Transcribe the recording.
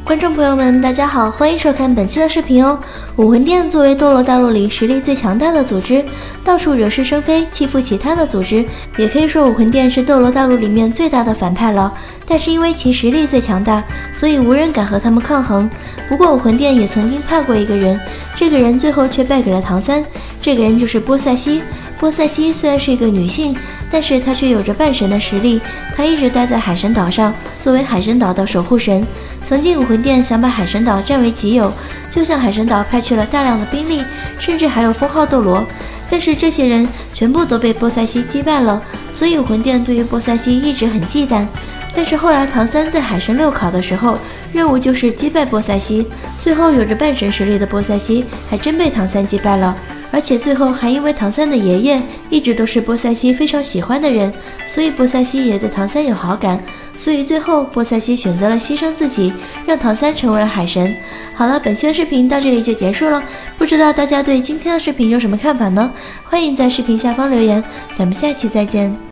观众朋友们，大家好，欢迎收看本期的视频哦。武魂殿作为斗罗大陆里实力最强大的组织，到处惹是生非，欺负其他的组织，也可以说武魂殿是斗罗大陆里面最大的反派了。但是因为其实力最强大，所以无人敢和他们抗衡。不过武魂殿也曾经派过一个人，这个人最后却败给了唐三。这个人就是波塞西。波塞西虽然是一个女性，但是她却有着半神的实力。她一直待在海神岛上，作为海神岛的守护神。曾经武魂殿想把海神岛占为己有，就向海神岛派去了大量的兵力，甚至还有封号斗罗。但是这些人全部都被波塞西击败了，所以武魂殿对于波塞西一直很忌惮。但是后来唐三在海神6考的时候，任务就是击败波塞西，最后有着半神实力的波塞西还真被唐三击败了。而且最后还因为唐三的爷爷一直都是波塞西非常喜欢的人，所以波塞西也对唐三有好感，所以最后波塞西选择了牺牲自己，让唐三成为了海神。好了，本期的视频到这里就结束了，不知道大家对今天的视频有什么看法呢？欢迎在视频下方留言，咱们下期再见。